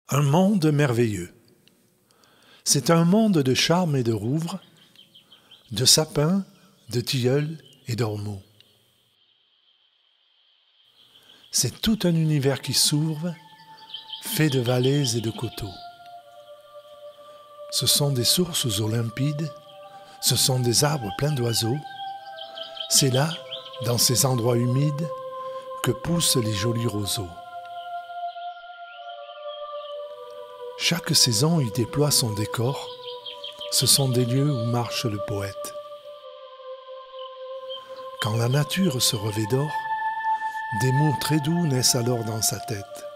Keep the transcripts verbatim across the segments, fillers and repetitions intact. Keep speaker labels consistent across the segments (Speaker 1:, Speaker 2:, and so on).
Speaker 1: Un monde merveilleux. C'est un monde de charme et de rouvre, de sapins, de tilleuls et d'ormeaux. C'est tout un univers qui s'ouvre, fait de vallées et de coteaux. Ce sont des sources eaux limpides, ce sont des arbres pleins d'oiseaux. C'est là, dans ces endroits humides, que poussent les jolis roseaux. Chaque saison y déploie son décor, ce sont des lieux où marche le poète. Quand la nature se revêt d'or, des mots très doux naissent alors dans sa tête.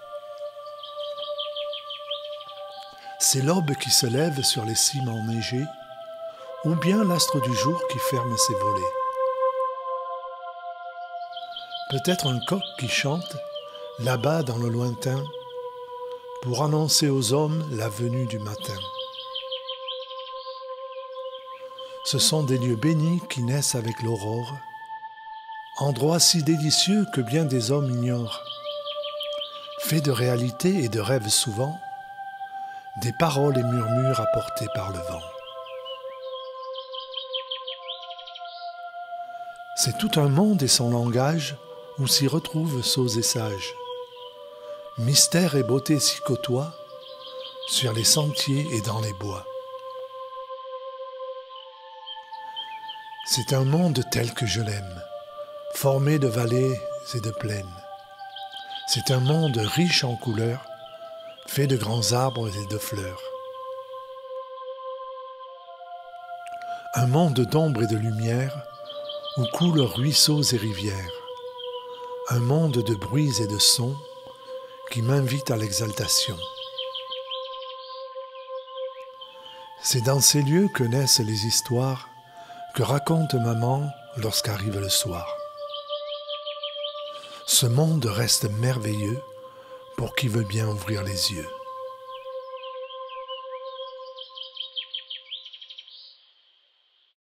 Speaker 1: C'est l'aube qui se lève sur les cimes enneigées, ou bien l'astre du jour qui ferme ses volets. Peut-être un coq qui chante, là-bas dans le lointain, pour annoncer aux hommes la venue du matin. Ce sont des lieux bénis qui naissent avec l'aurore, endroits si délicieux que bien des hommes ignorent, faits de réalité et de rêves souvent, des paroles et murmures apportés par le vent. C'est tout un monde et son langage où s'y retrouvent sots et sages. Mystère et beauté s'y côtoient, sur les sentiers et dans les bois. C'est un monde tel que je l'aime, formé de vallées et de plaines. C'est un monde riche en couleurs, fait de grands arbres et de fleurs. Un monde d'ombre et de lumière, où coulent ruisseaux et rivières. Un monde de bruits et de sons, qui m'invite à l'exaltation. C'est dans ces lieux que naissent les histoires que raconte maman lorsqu'arrive le soir. Ce monde reste merveilleux pour qui veut bien ouvrir les yeux.